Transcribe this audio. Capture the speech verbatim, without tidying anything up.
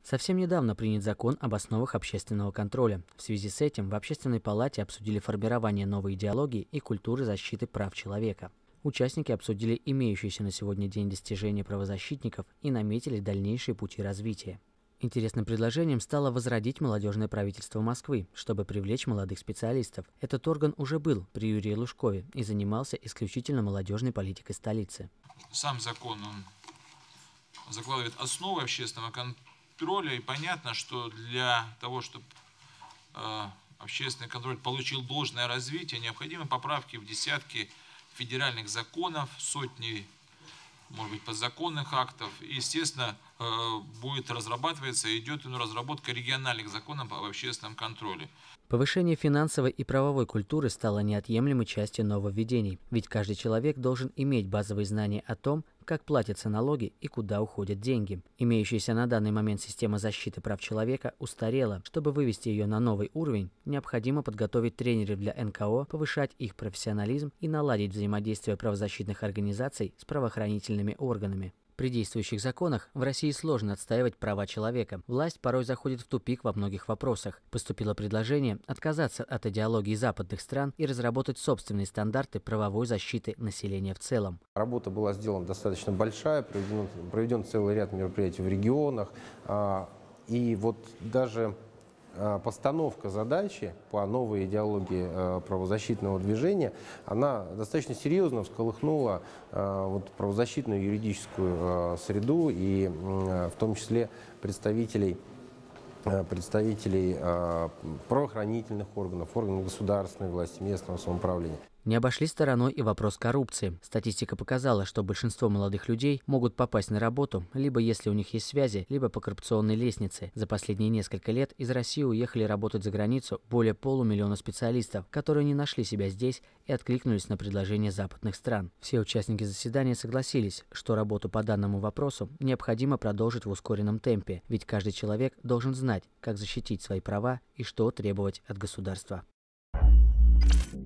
Совсем недавно принят закон об основах общественного контроля. В связи с этим в Общественной палате обсудили формирование новой идеологии и культуры защиты прав человека. Участники обсудили имеющиеся на сегодня день достижения правозащитников и наметили дальнейшие пути развития. Интересным предложением стало возродить молодежное правительство Москвы, чтобы привлечь молодых специалистов. Этот орган уже был при Юрии Лужкове и занимался исключительно молодежной политикой столицы. Сам закон он закладывает основы общественного контроля, и понятно, что для того, чтобы э, общественный контроль получил должное развитие, необходимы поправки в десятки федеральных законов, сотни, может быть, подзаконных актов. И, естественно, будет разрабатываться, идет разработка региональных законов об общественном контроле. Повышение финансовой и правовой культуры стало неотъемлемой частью нововведений, ведь каждый человек должен иметь базовые знания о том, как платятся налоги и куда уходят деньги. Имеющаяся на данный момент система защиты прав человека устарела. Чтобы вывести ее на новый уровень, необходимо подготовить тренеров для эн ка о, повышать их профессионализм и наладить взаимодействие правозащитных организаций с правоохранительными органами. При действующих законах в России сложно отстаивать права человека. Власть порой заходит в тупик во многих вопросах. Поступило предложение отказаться от идеологии западных стран и разработать собственные стандарты правовой защиты населения в целом. Работа была сделана достаточно большая, проведен, проведен целый ряд мероприятий в регионах. И вот даже постановка задачи по новой идеологии правозащитного движения, она достаточно серьезно всколыхнула вот правозащитную юридическую среду и в том числе представителей, представителей правоохранительных органов, органов государственной власти, местного самоуправления. Не обошли стороной и вопрос коррупции. Статистика показала, что большинство молодых людей могут попасть на работу, либо если у них есть связи, либо по коррупционной лестнице. За последние несколько лет из России уехали работать за границу более полумиллиона специалистов, которые не нашли себя здесь и откликнулись на предложения западных стран. Все участники заседания согласились, что работу по данному вопросу необходимо продолжить в ускоренном темпе, ведь каждый человек должен знать, как защитить свои права и что требовать от государства.